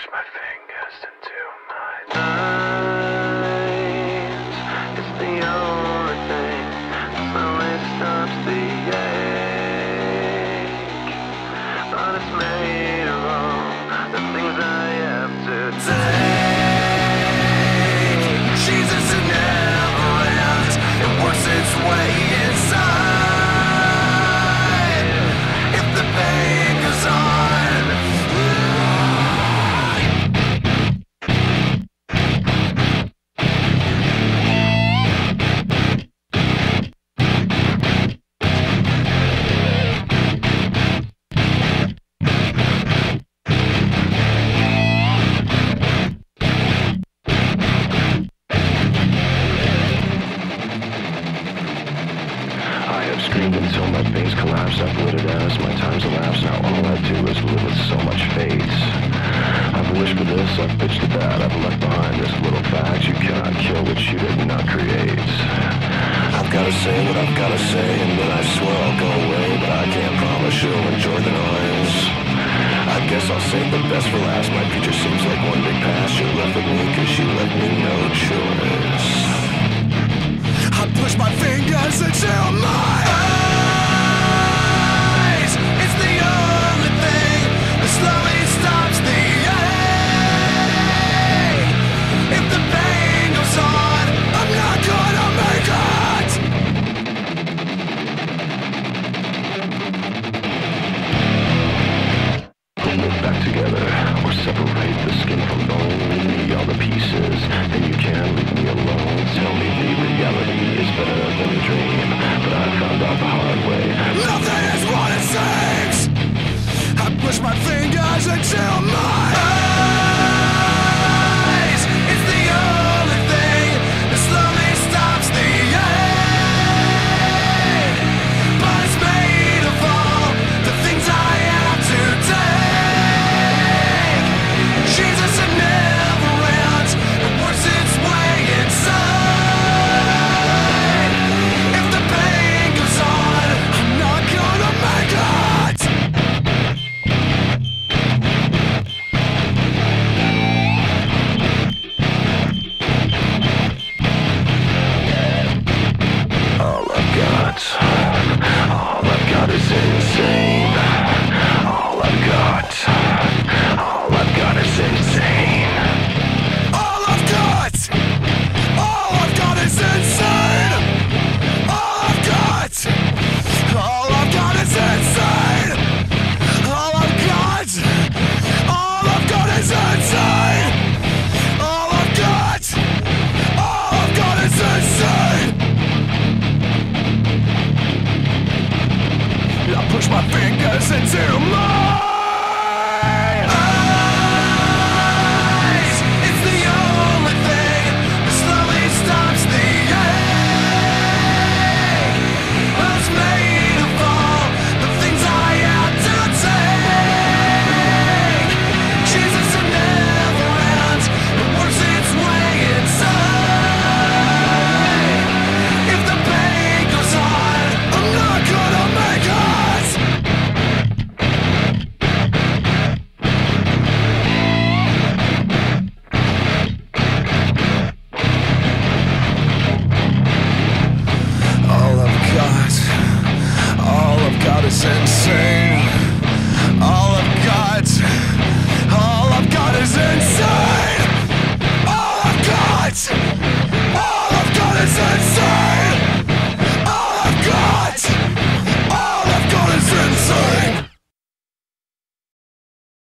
push my fingers into my eyes. It's the only thing that slowly stops the ache. But it's made of all the things I have to take. Jesus, it never ends. It works its way inside. If the pain goes on, screamed until my veins collapsed. I've lit it as my time's elapsed. Now all I do is live with so much faith. I've wished for this, I've bitched to that. I've left behind this little fact: you cannot kill what you did not create. I've gotta say what I've gotta say, and then I swear I'll go away, but I can't promise you'll enjoy the noise. I guess I'll save the best for last. My future seems like one big past. You left with me cause you left me no choice. I push my fingers into my eyes. It's the only thing that slowly stops the ache. If the pain goes on, I'm not gonna make it. Put it back together, or separate the skin from bone. Leave me all the pieces, and you can't leave me alone. Tell me the reality is better than a dream, but I found out the hard way. Nothing is what it seems. I push my fingers into my eyes. It's the only thing that slowly stops the ache. But it's made of all the things I have to take. Jesus, it never ends. It works its way inside. If the pain goes on, I'm not gonna make it. All I've got is insane. All I've got is insane. All I've got is insane. All I've got is insane. All I've got is insane. All I've got is insane. I push my fingers into my